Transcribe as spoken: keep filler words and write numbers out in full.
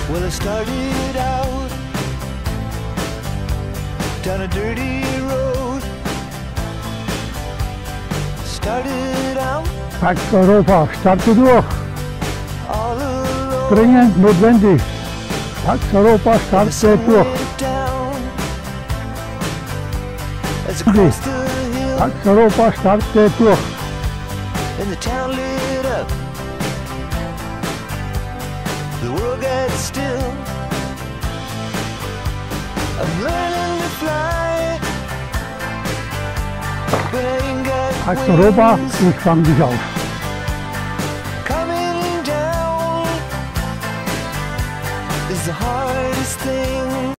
Well, I started out down a dirty road. Started out Pax Europa, starte durch. all alone. Dringend notwendig. Pax Europa, The starte sun durch. went down as I crossed the hill Pax Europa, starte durch. and the town lit up. The world got still. I'm learning to fly, but I ain't got Pax Europa, wings. ich fang dich auf. Coming down is the hardest thing.